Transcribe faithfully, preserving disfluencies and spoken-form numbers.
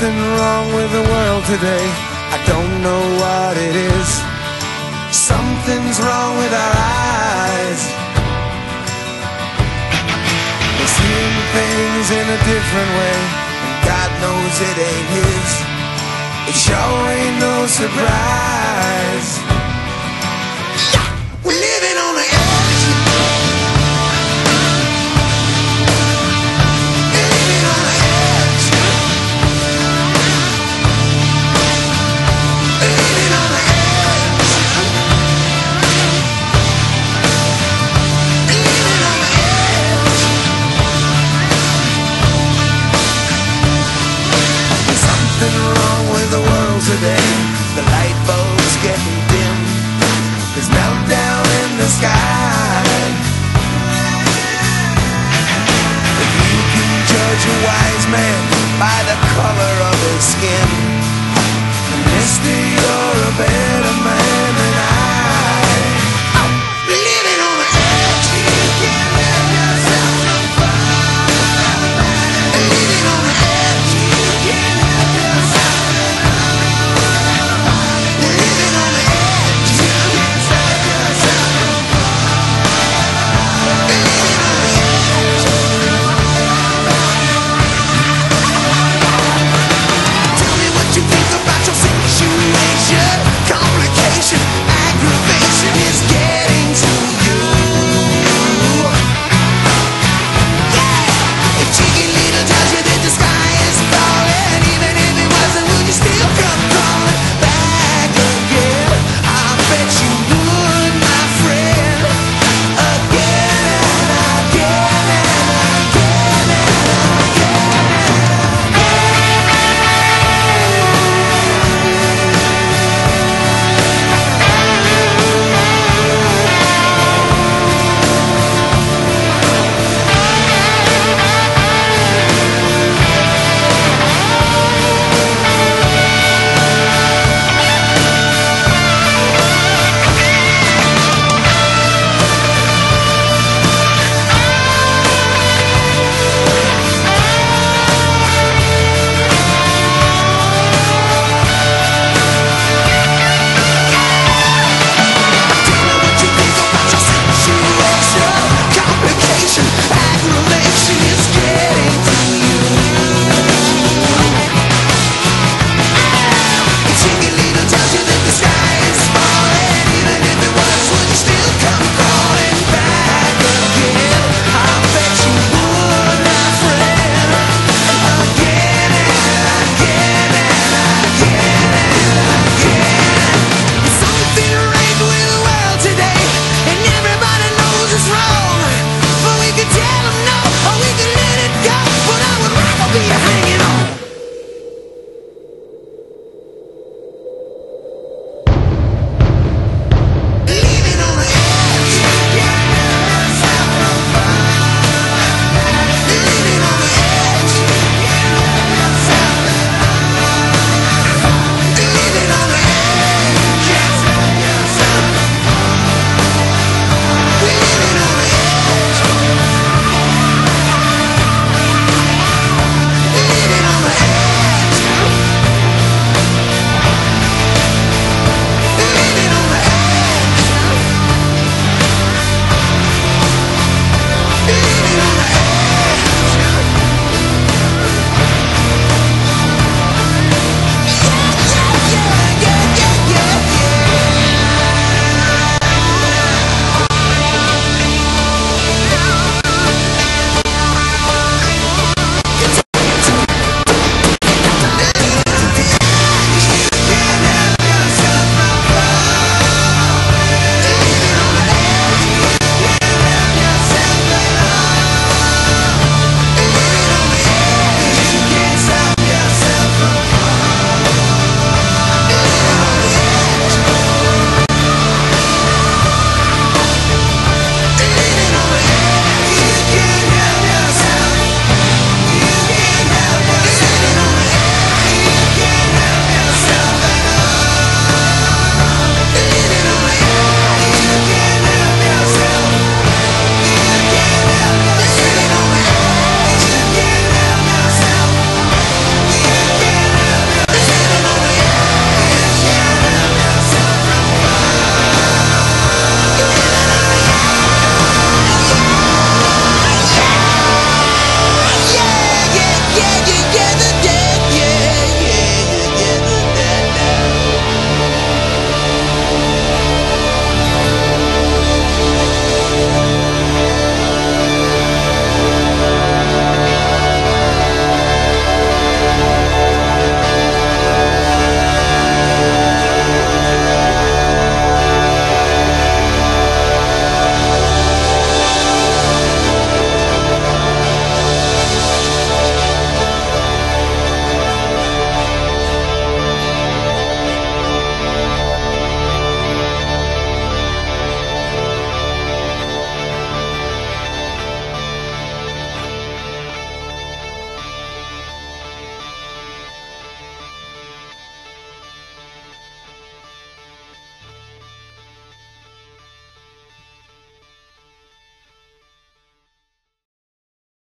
something wrong with the world today. I don't know what it is. Something's wrong with our eyes. We're seeing things in a different way, and God knows it ain't His. It sure ain't no surprise. Yeah, we're living on the edge. Living on the edge. Living on the edge. Living on the edge. There's something wrong with the world today. The light bulb's getting dim. There's meltdown in the sky. If you can judge a wise man by the color of his skin,